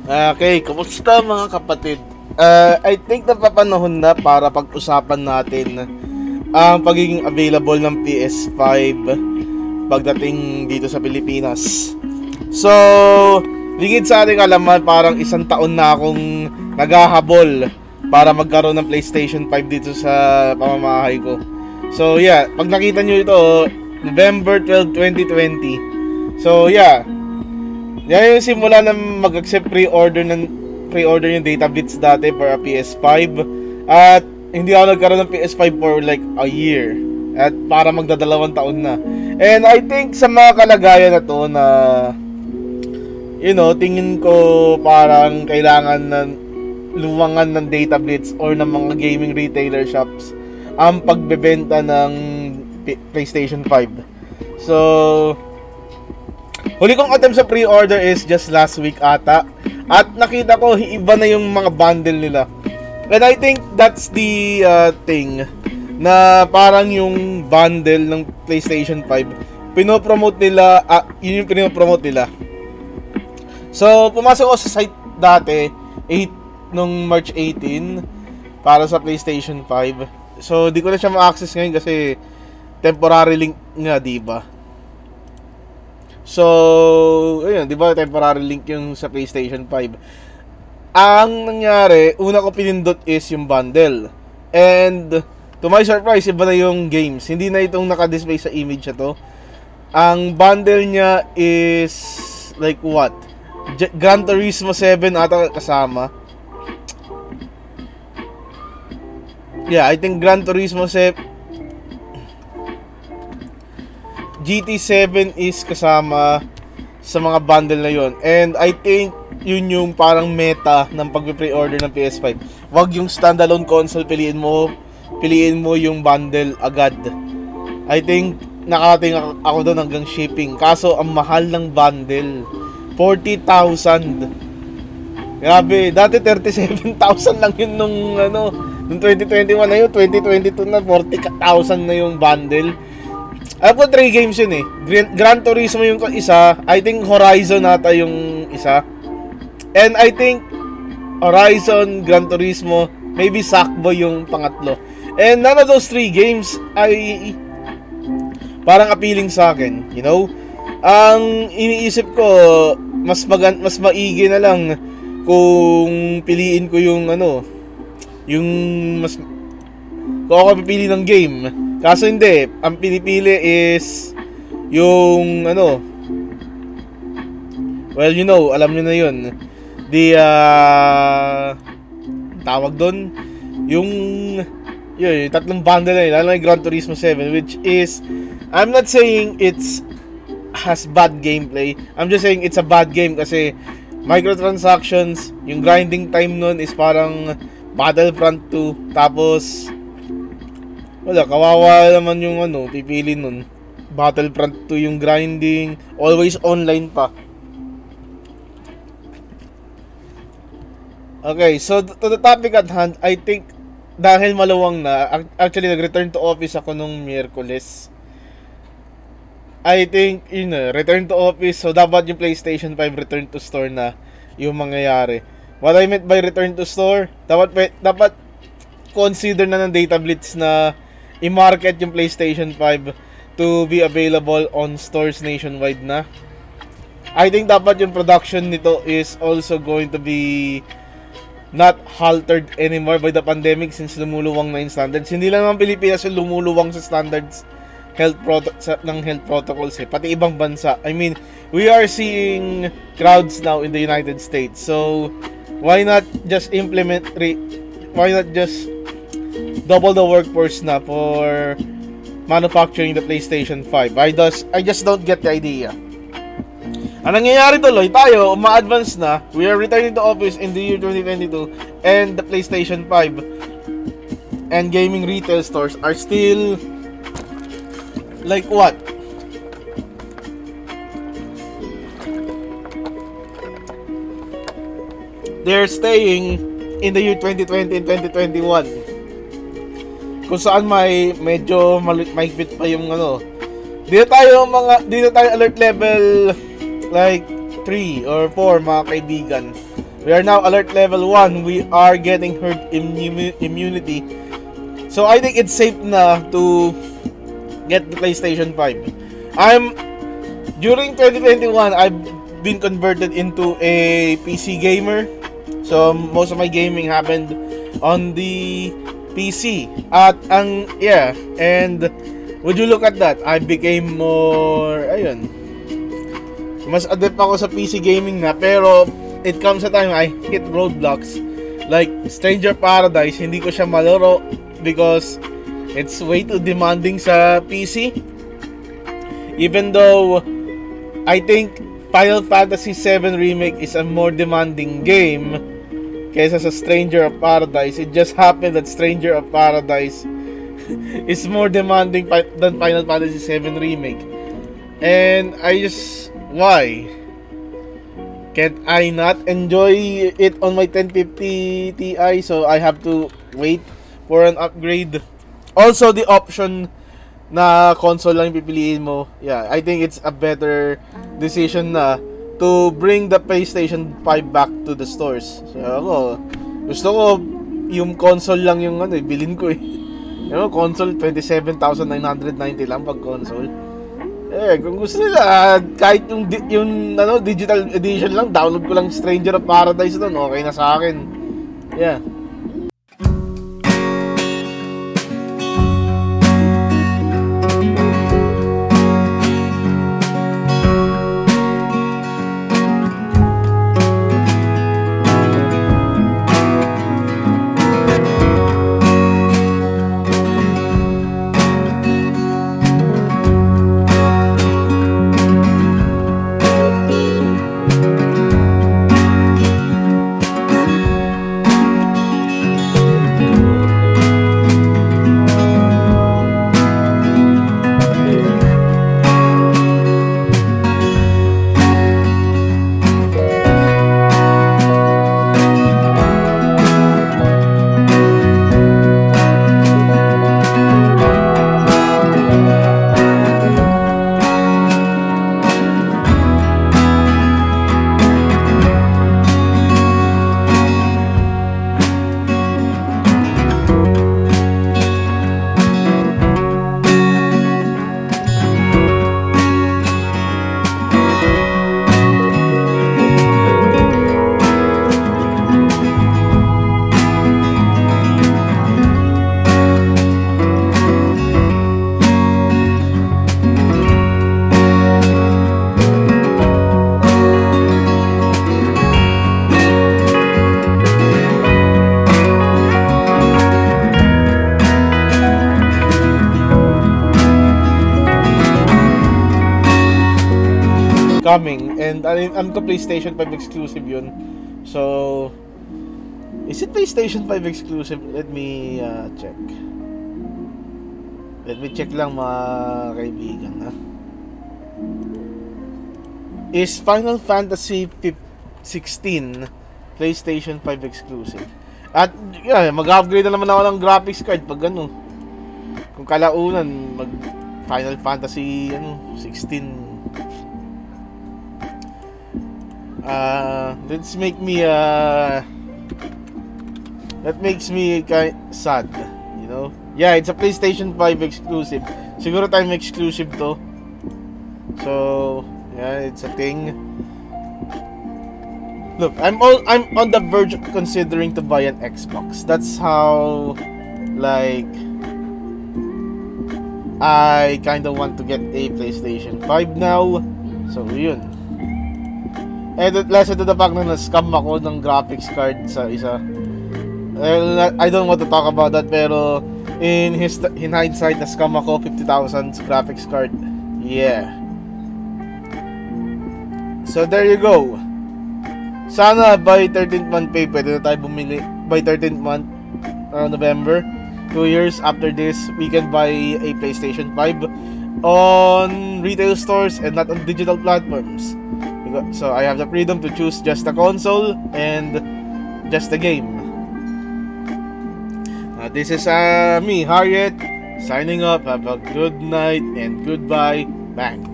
Okay, kumusta mga kapatid? I think napapanahon na para pag-usapan natin ang pagiging available ng PS5 pagdating dito sa Pilipinas. So, ligid sa ating alaman, parang isang taon na akong naghahabol para magkaroon ng PlayStation 5 dito sa pamamahay ko. So, yeah, pag nakita nyo ito, November 12, 2020. So, yeah, yan yung simula na mag-accept pre-order yung Datablitz dati for a PS5. At hindi ako nagkaroon ng PS5 for like a year. At para magdadalawang taon na. And I think sa mga kalagayan na to na, you know, tingin ko parang kailangan na luwangan ng Datablitz or ng mga gaming retailer shops ang pagbebenta ng PlayStation 5. So, huli kong attempt sa pre-order is just last week ata. At nakita ko iba na yung mga bundle nila. And I think that's the thing na parang yung bundle ng PlayStation 5 pinopromote nila, yun yung pinopromote nila. So, pumasok ako sa site dati nung March 18 para sa PlayStation 5. So, di ko na siya ma-access ngayon kasi temporary link nga, diba? So, ayun, 'di ba, temporary link yung sa PlayStation 5. Ang nangyari, una ko pinindot is yung bundle. And to my surprise, iba na yung games. Hindi na itong naka-display sa image na to. Ang bundle niya is like what? Gran Turismo 7 ata kasama. Yeah, I think Gran Turismo 7 GT7 is kasama sa mga bundle na yon. And I think yun yung parang meta ng pag-pre-order ng PS5. Wag yung standalone console, piliin mo yung bundle agad. I think nakating ako doon hanggang shipping. Kaso ang mahal ng bundle, 40,000. Grabe, dati 37,000 lang yun nung 2021 na yun, 2022 na 40,000 na yung bundle. Alam ko 3 games yun eh. Gran Turismo yung isa. I think Horizon nata yung isa. And I think Horizon, Gran Turismo, maybe Sackboy yung pangatlo. And none of those 3 games ay parang appealing sa akin, you know? Ang iniisip ko, mas maigi na lang kung piliin ko yung kung ako pipili ng game. Kaso hindi, ang pinipili is yung well, you know, alam nyo na yun. Tawag doon, yung tatlong bundle na yun, lalo na yung Gran Turismo 7, which is, I'm not saying it's has bad gameplay. I'm just saying it's a bad game kasi microtransactions, yung grinding time nun is parang Battlefront 2, tapos wala, kawawa naman yung pipili nun. Battlefront 2 yung grinding, always online pa. Okay, so to the topic at hand, I think dahil maluwang na, actually nag-return to office ako nung Miyerkules. I think, return to office, so dapat yung PlayStation 5 return to store na yung mangyayari. What I meant by return to store, dapat consider na ng Datablitz na i-market yung PlayStation 5 to be available on stores nationwide na. I think dapat yung production nito is also going to be not haltered anymore by the pandemic since lumuluwang na yung standards. Hindi lang ang Pilipinas yung lumuluwang sa standards ng health protocols pati ibang bansa. I mean, we are seeing crowds now in the United States. So, why not just double the workforce na for manufacturing the PlayStation 5. I just don't get the idea. Ang nangyayari tuloy, tayo, ma-advance na, we are returning to office in the year 2022, and the PlayStation 5 and gaming retail stores are still like what? They're staying in the year 2020 and 2021. Kung saan medyo mahigpit pa yung Dito tayo alert level like 3 or 4 mga kaibigan. We are now alert level 1. We are getting herd immunity. So I think it's safe na to get the PlayStation 5. During 2021, I've been converted into a PC gamer. So most of my gaming happened on the PC. And would you look at that? I became more, mas adept ako sa PC gaming na, pero it comes a time I hit roadblocks. Like Stranger Paradise, hindi ko siya malaro because it's way too demanding sa PC. Even though I think Final Fantasy VII Remake is a more demanding game kaysa sa Stranger of Paradise. It just happened that Stranger of Paradise is more demanding than Final Fantasy VII Remake. And why? Can't I not enjoy it on my 1050 Ti? So I have to wait for an upgrade. Also, the option na console lang yung pipiliin mo. Yeah, I think it's a better decision na to bring the PlayStation 5 back to the stores. So gusto ko yung console lang yung bilhin ko eh. Console 27,990 lang pag console. Kung gusto nila kahit yung digital edition lang, download ko lang Stranger of Paradise doon, okay na sa akin. Yeah. Coming, and I'm ko PlayStation 5 exclusive yun. So is it PlayStation 5 exclusive? Let me check. Let me check lang mga kaibigan ha. Is Final Fantasy 16 PlayStation 5 exclusive? At mag-upgrade na naman ako ng graphics card pag kung kalaunan mag Final Fantasy 16. That makes me kind sad, Yeah, it's a PlayStation 5 exclusive. Siguro time exclusive to. So, yeah, it's a thing. Look, I'm on the verge of considering to buy an Xbox. That's how I kind of want to get a PlayStation 5 now. So, yun. And less to the fact na na-scam ako ng graphics card sa isa. I don't want to talk about that, pero in hindsight, na-scam ako 50,000 graphics card. Yeah. So there you go. Sana by 13th month pay, pwede na tayo bumili. By 13th month, November, 2 years after this, we can buy a PlayStation 5 on retail stores and not on digital platforms. So I have the freedom to choose just the console and just the game. This is me, Harieth, signing up. Have a good night and goodbye. Thanks.